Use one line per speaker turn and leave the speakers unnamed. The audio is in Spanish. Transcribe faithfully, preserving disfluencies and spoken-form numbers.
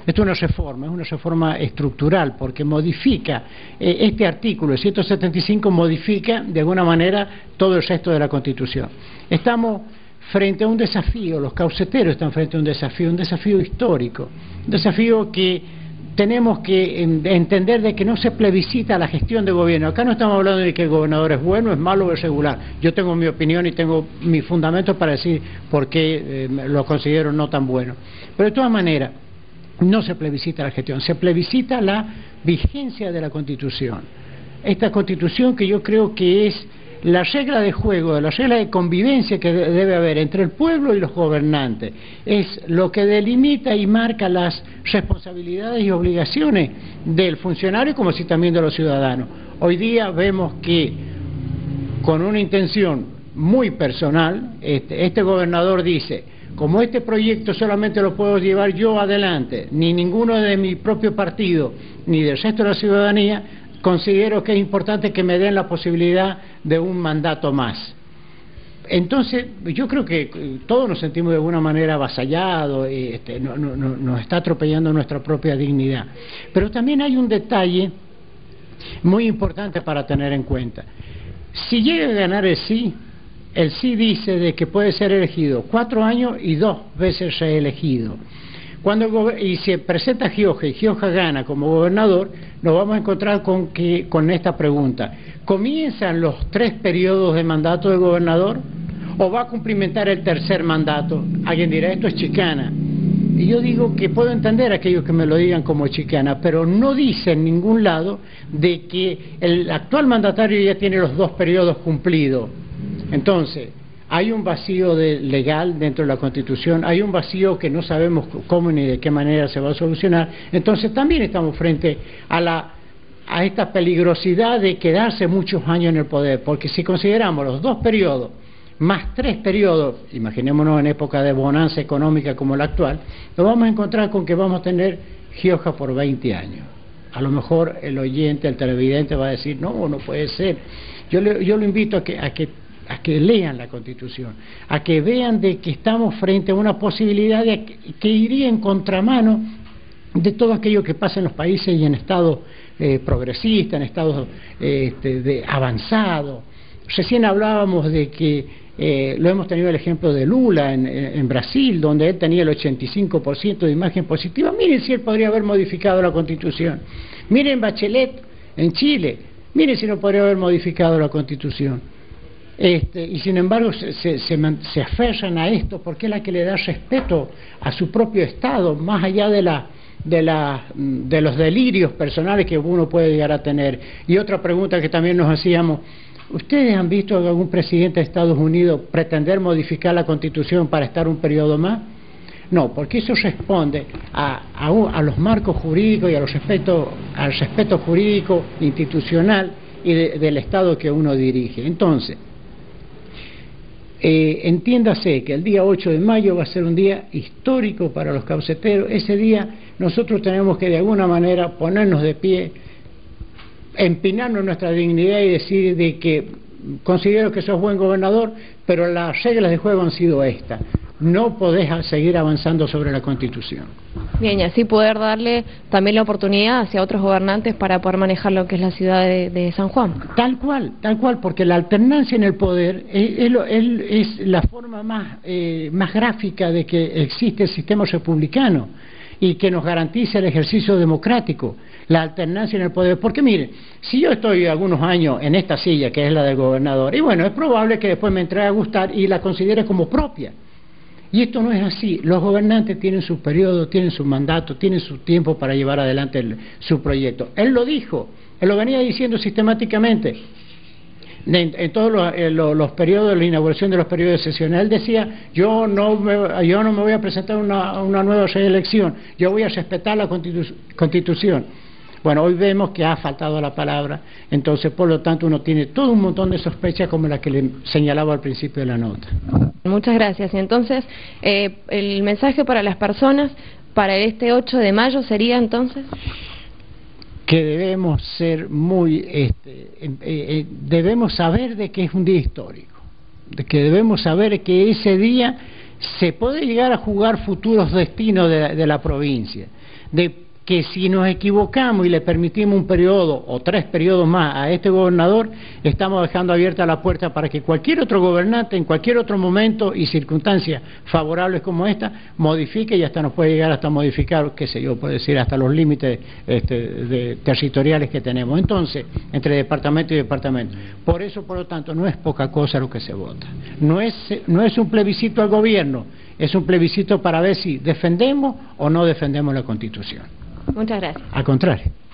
Esto es una reforma, es una reforma estructural, porque modifica, eh, este artículo, el ciento setenta y cinco, modifica de alguna manera todo el resto de la Constitución. Estamos frente a un desafío, los cauceteros están frente a un desafío, un desafío histórico, un desafío que tenemos que entender de que no se plebiscita la gestión de gobierno. Acá no estamos hablando de que el gobernador es bueno, es malo o es regular. Yo tengo mi opinión y tengo mis fundamentos para decir por qué eh, lo considero no tan bueno. Pero de todas maneras, no se plebiscita la gestión, se plebiscita la vigencia de la Constitución. Esta Constitución que yo creo que es la regla de juego, la regla de convivencia que debe haber entre el pueblo y los gobernantes, es lo que delimita y marca las responsabilidades y obligaciones del funcionario como así también de los ciudadanos. Hoy día vemos que con una intención muy personal, este, este gobernador dice: como este proyecto solamente lo puedo llevar yo adelante, ni ninguno de mi propio partido, ni del resto de la ciudadanía, considero que es importante que me den la posibilidad de un mandato más. Entonces, yo creo que todos nos sentimos de alguna manera avasallados, este, no, no, no, nos está atropellando nuestra propia dignidad. Pero también hay un detalle muy importante para tener en cuenta. Si llega a ganar el sí, el sí dice de que puede ser elegido cuatro años y dos veces reelegido. Cuando el y se presenta Gioja y Gioja gana como gobernador, nos vamos a encontrar con, que, con esta pregunta: ¿comienzan los tres periodos de mandato del gobernador o va a cumplimentar el tercer mandato? Alguien dirá, esto es chicana. Y yo digo que puedo entender a aquellos que me lo digan como chicana, pero no dice en ningún lado de que el actual mandatario ya tiene los dos periodos cumplidos. Entonces, hay un vacío de legal dentro de la Constitución, hay un vacío que no sabemos cómo ni de qué manera se va a solucionar. Entonces también estamos frente a, la, a esta peligrosidad de quedarse muchos años en el poder, porque si consideramos los dos periodos más tres periodos, imaginémonos en época de bonanza económica como la actual, nos vamos a encontrar con que vamos a tener Gioja por veinte años. A lo mejor el oyente, el televidente va a decir, no, no puede ser. Yo, le, yo lo invito a que, a que a que lean la Constitución, a que vean de que estamos frente a una posibilidad de que, que iría en contramano de todo aquello que pasa en los países y en estados eh, progresistas, en estados eh, este, de avanzados. Recién hablábamos de que eh, lo hemos tenido el ejemplo de Lula en, en Brasil, donde él tenía el ochenta y cinco por ciento de imagen positiva. Miren si él podría haber modificado la Constitución. Miren Bachelet en Chile, miren si no podría haber modificado la Constitución. Este, y sin embargo se, se, se, se aferran a esto porque es la que le da respeto a su propio Estado, más allá de, la, de, la, de los delirios personales que uno puede llegar a tener. Y otra pregunta que también nos hacíamos: ¿ustedes han visto a algún presidente de Estados Unidos pretender modificar la Constitución para estar un periodo más? No, porque eso responde a, a, a los marcos jurídicos y a los respeto, al respeto jurídico institucional y de, del Estado que uno dirige. Entonces, Eh, entiéndase que el día ocho de mayo va a ser un día histórico para los cauceteros. Ese día nosotros tenemos que de alguna manera ponernos de pie, empinarnos nuestra dignidad y decir de que considero que sos buen gobernador, pero las reglas de juego han sido estas: no podés seguir avanzando sobre la Constitución.
Bien, y así poder darle también la oportunidad hacia otros gobernantes para poder manejar lo que es la ciudad de, de San Juan.
Tal cual, tal cual, porque la alternancia en el poder es, es, es, es la forma más, eh, más gráfica de que existe el sistema republicano y que nos garantiza el ejercicio democrático, la alternancia en el poder. Porque mire, si yo estoy algunos años en esta silla que es la del gobernador, y bueno, es probable que después me entregue a gustar y la considere como propia. Y esto no es así. Los gobernantes tienen su periodo, tienen su mandato, tienen su tiempo para llevar adelante el, su proyecto. Él lo dijo, él lo venía diciendo sistemáticamente en, en todos los, en los, los periodos de la inauguración de los periodos de sesión. Él decía, yo no me, yo no me voy a presentar una, una nueva reelección, yo voy a respetar la Constitu Constitución. Bueno, hoy vemos que ha faltado la palabra, entonces por lo tanto uno tiene todo un montón de sospechas como la que le señalaba al principio de la nota.
Muchas gracias. Y entonces, eh, el mensaje para las personas para este ocho de mayo sería entonces...
que debemos ser muy, este, eh, eh, debemos saber de que es un día histórico, de que debemos saber que ese día se puede llegar a jugar futuros destinos de, de la provincia, de que si nos equivocamos y le permitimos un periodo o tres periodos más a este gobernador, estamos dejando abierta la puerta para que cualquier otro gobernante en cualquier otro momento y circunstancias favorables como esta modifique, y hasta nos puede llegar hasta modificar, qué sé yo, puede decir hasta los límites este, de, territoriales que tenemos. Entonces, entre departamento y departamento. Por eso, por lo tanto, no es poca cosa lo que se vota. No es, no es un plebiscito al gobierno, es un plebiscito para ver si defendemos o no defendemos la Constitución.
Muchas gracias.
Al contrario.